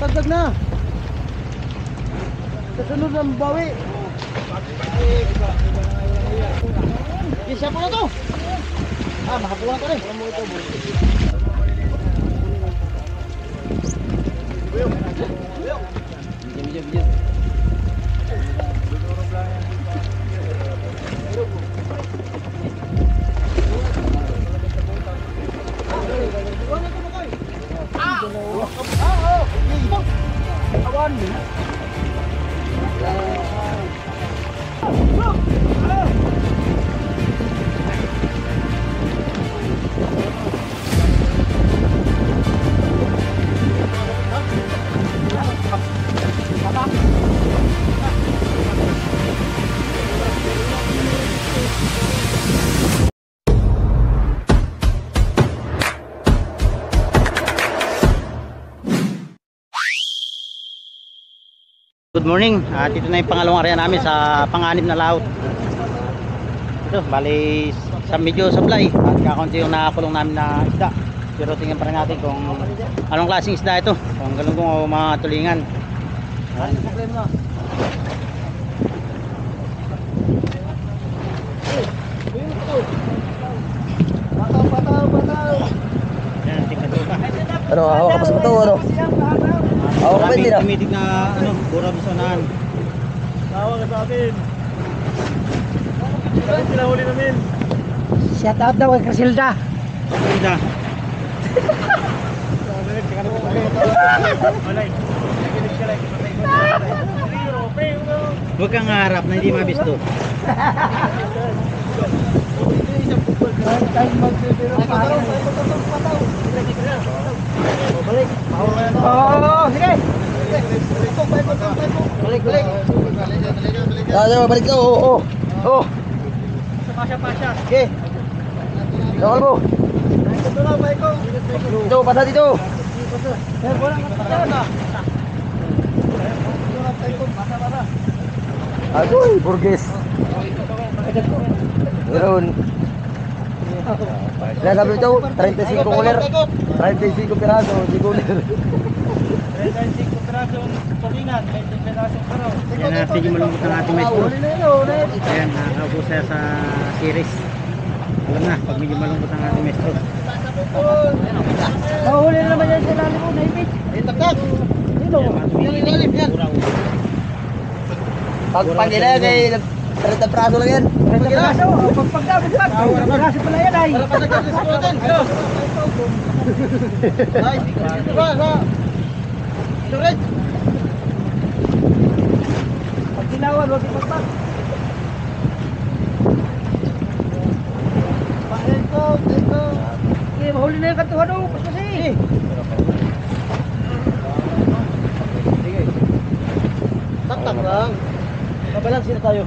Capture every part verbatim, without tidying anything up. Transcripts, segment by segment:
Dagdag na. Kasunod ng bawi. Isa po na to. Ah, makapuha ka rin. Biyok, biyok. Awan. Good morning, at ito na yung pangalawang area namin sa panganib na laut. Ito, bali sa medyo sablay at kakaunti yung nakakulong namin na isda. Pero tingnan pa rin natin kung anong klaseng isda ito, kung galunggong o mga tulingan. Ano problema na? Pataw, pataw, pataw. Yan, tingnan ito pa. Ano, hawak ka sa bato, ano? Hawak ka ba hindi na? Tumitig na ano, burab sa naan. Tawag ka sa akin. Bakit sila huli namin? Shout out daw kay Crisilda. Ganda. Huwag kang harap na hindi mabisto. Balik. Oo, sige. Balik, balik. Ah, balik daw, oo, oo. Oo. Pasya-pasya. Sige. Tawal mo. Ito lang, Maiko. Dito, pasa dito. Eh, wala ka pa dyan ah. Agoy, burgess. Meron. Ilan sabi ito? thirty-five kuler. thirty-five piraso, di kuler. thirty-five pirasong tulingan, twenty pirasong karaw. Yan natin yung malungkot ng ating maestro. Huli na yun, eh. Ayan, nakakaupo siya sa series. Alam na, pag medyo malungkot ang ating maestro. Mahuli na naman yan sa lalim mo, naibig. Ayun, taktak. Yun o. Yung ilalim yan. Pag pagila kay thirty piraso lang yan. thirty piraso, pagpagdabot pag. Piraso pala yan ay. Para pa nagkakasip natin. Ay, dito ba, sa... Direct. Pag ginawan, huwag ipagpag. Dito, dito. Okay, mahuli na yung kantuhan o. Pas kasi. Sige. Tak-tak lang. Mabalansi na tayo.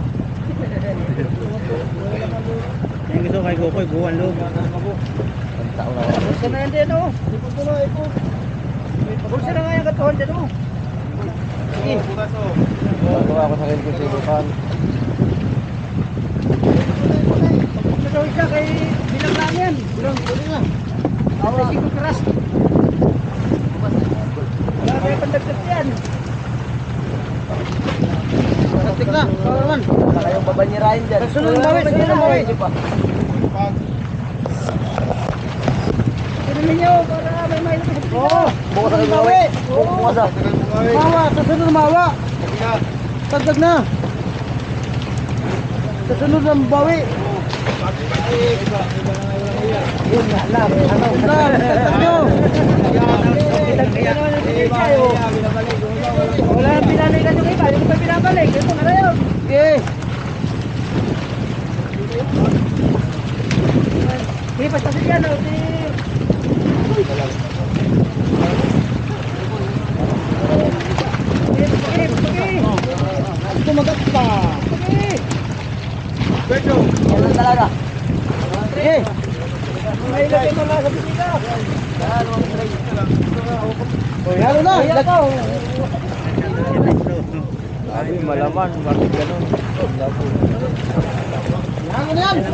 Yan gusto kay Kukoy, buwan loob. Bulsa na yan din o. Ipag ko na, ipag. Bulsa na nga yung kantuhan din o. Sige. Gawa ako sa kanya sa ibukan. Pagpunta daw siya kay bilang lang yan. Bilang, bilang nga. Awa. Sige, keras. Wala kayo pandagdag yan. Tastik na, kawan. Wala kayong babanyirahin dyan. Sunod ng bawi, sunod ng bawi. Sunod ninyo para may may lapis. Oo. Bukas sa kanya bawi. Bukas sa. Mawa, sasunod ng mawa. Dagdag na. Sasunod ng bawi. Yun nga lang. Ano? Dagdag nyo. Dagdag nyo yung bigay kayo. Wala nang pinanikan yung iba. Yung iba pinabalik. Ito nga na yun. Okay. Sige, pastasin yan. Sige, sige, sige. Kumagat pa. Sige. Beto. Yan talaga. Sige. May ilagay mo na sa bisita. Oy, halo na. Ilagaw. Ay, malaman. Bakit ganun? Halo na yan.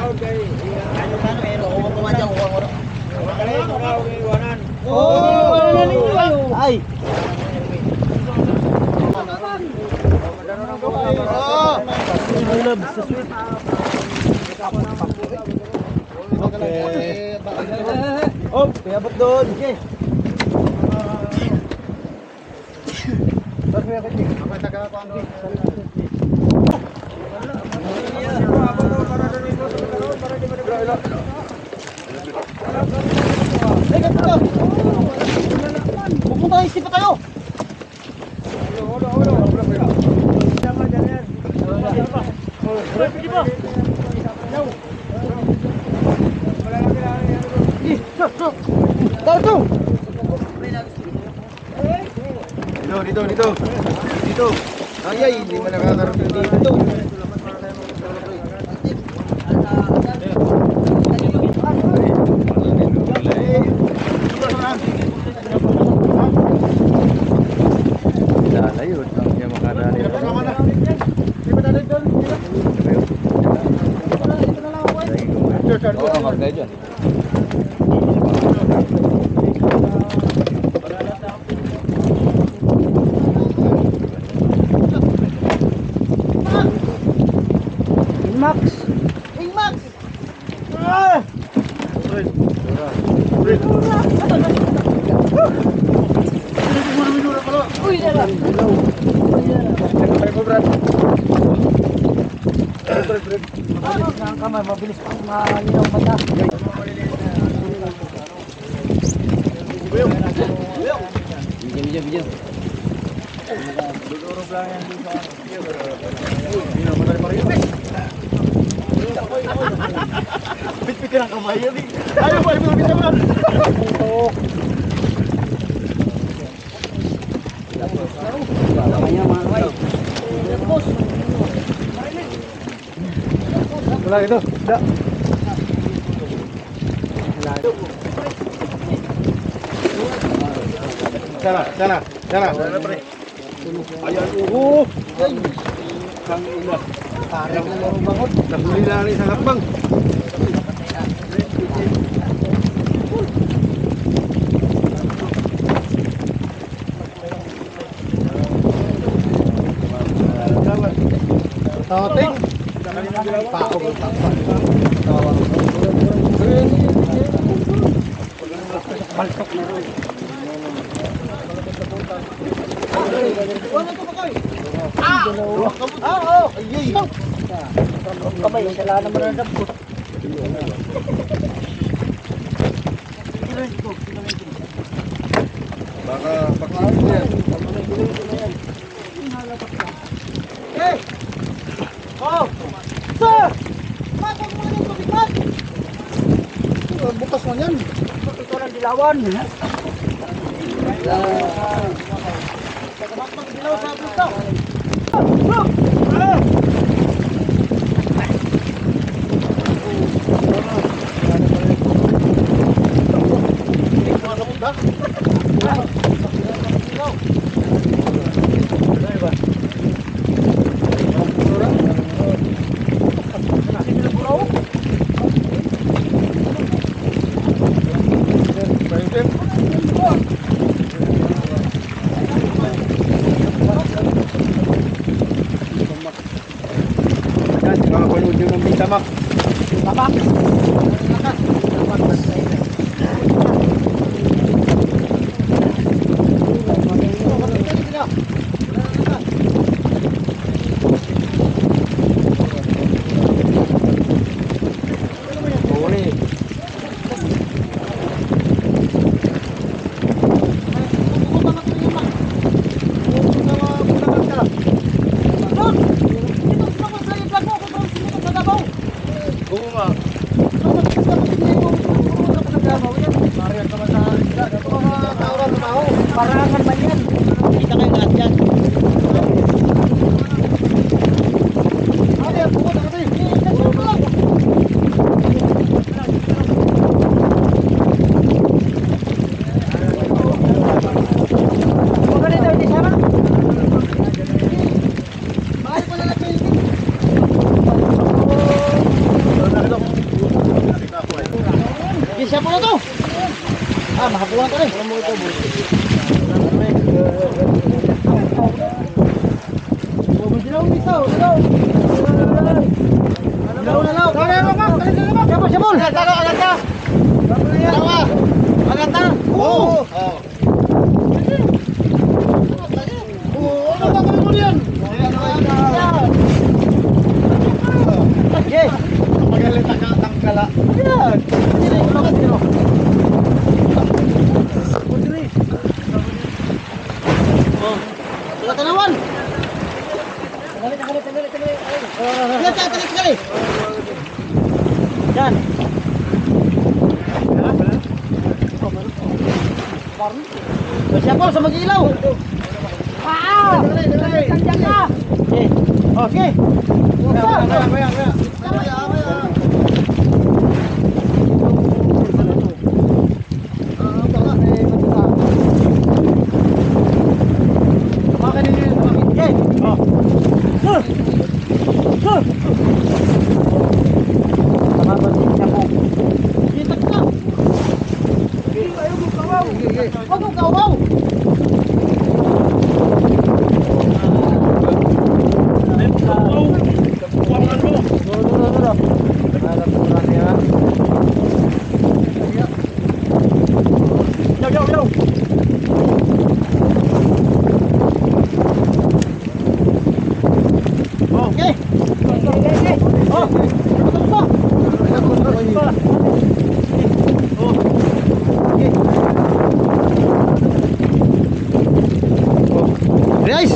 Kung kumadyan, kuha ko. Oh, Ay! Okay. Oh, piyabot doon. Sige. Pupunta isip pa tayo. Dito, dito, dito. Dito. Ay, ay, hindi mo nakakarating dito. Lalayo, hindi makadali. Oo, magkaya dyan. Max. King Max! Ah! Uy, dala. Mabilis na ang kamay, mabilis pang malinaw mata. Video, video, video. Bit-bitin ang kamay yan eh. Ayaw ba, ayaw bit naman. Wala ito. Da. Sana, sana, sana. Ayan, uho. Kang ina. Parang bangot. Nahuli na rin sa hakbang. Tawating. Pako mo takpan. Tawang. Baltok na rin. Wala ito ba kayo? Ah! Ah, oo! Ayy! Kamay, sala naman ang dampot. Baka pakilin yan. Hey! Oh! Sir! Matang mo na ito, bigat! Bukas man yan. Ito ng dilawan. Pagkamat mag-dilaw sa puto. Makapanood nyo ng Bitamak. Tapak! Parangan ba yan? Kita kayo lahat yan. Ano yan? Pumunta ka tayo. Huwag ka rin daw di sana? Mahal ko na lang kayo. Bisa po na to. Ah, makapulang ka rin. Dilaw misaw, dilaw. Dilaw na law. Dilaw na law. Sabol, sabol. Agad ka, agad ka. Dalawa. Agad ka. Oo. Oo. Oo, ano ba kami mo yan? Okay. Magalit ang tangkala. Ayan. Hindi, ulangan dito. Oh. Sila tanawan. Tagali, tagali, tagali, tagali. Sila tagali, tagali. Yan. Siya po sa mag-ilaw. Ah! Tandiyan ka. Okay. Okay. Kaya, kaya, kaya, kaya. Kaya, kaya. Guys.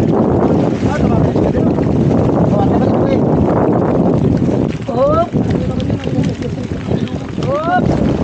Hop. Hop.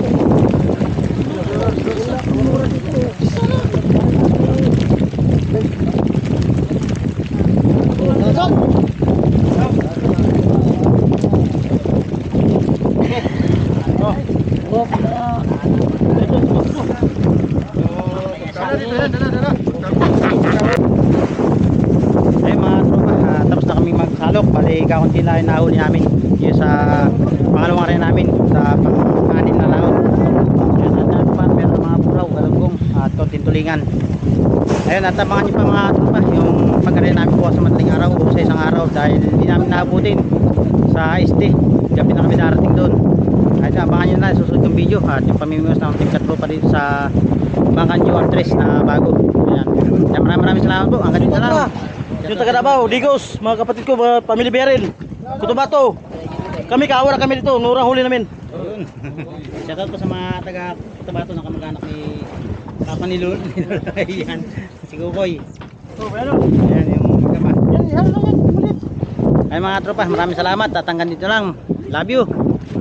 Salok, bali kakunti lang yung nahuli namin yung sa pangalawang area namin sa pang-anim na laot. Yan, at yan pa, meron mga puraw, galunggong at konting tulingan. Ayun, at abangan nyo pa mga tropa yung pag-area namin po sa madaling araw o sa isang araw dahil hindi namin naabutin sa este, gabi na kami darating doon. Ayun, abangan nyo na susunod yung video at yung pamimigos ng team katropa dito sa Bangkan U R tres na bago. Ayan, yan, maraming maraming salamat po, hanggang dito na lang. Yung taga Davao, Digos, mga kapatid ko, mga pamilya Beril, Cotabato. Kami kaawar kami dito, nurang huli namin. Shoutout po sa mga taga Cotabato na kamag-anak ni Papa ni Lul. Yan, si Kukoy. Oh, ano? Yan yung magkama. Yan, yan, yan, ulit. Ay mga tropa, maraming salamat at hanggang dito lang. Love you.